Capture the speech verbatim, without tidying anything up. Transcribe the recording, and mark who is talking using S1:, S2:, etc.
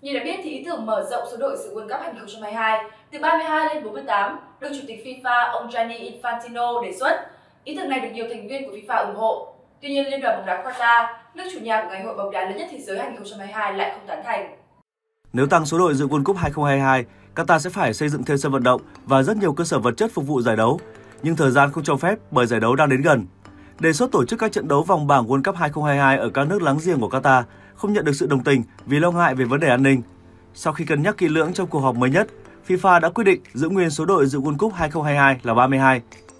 S1: Như đã biết thì ý tưởng mở rộng số đội dự World Cup hai không hai hai từ ba mươi hai lên bốn mươi tám được Chủ tịch FIFA ông Gianni Infantino đề xuất. Ý tưởng này được nhiều thành viên của FIFA ủng hộ. Tuy nhiên, Liên đoàn bóng đá Qatar, nước chủ nhà của Ngày hội bóng đá lớn nhất thế giới hai không hai hai lại không tán thành.
S2: Nếu tăng số đội dự World Cup hai không hai hai, Qatar sẽ phải xây dựng thêm sân vận động và rất nhiều cơ sở vật chất phục vụ giải đấu, nhưng thời gian không cho phép bởi giải đấu đang đến gần. Đề xuất tổ chức các trận đấu vòng bảng World Cup hai không hai hai ở các nước láng giềng của Qatar không nhận được sự đồng tình vì lo ngại về vấn đề an ninh. Sau khi cân nhắc kỹ lưỡng trong cuộc họp mới nhất, FIFA đã quyết định giữ nguyên số đội dự World Cup hai không hai hai là ba mươi hai.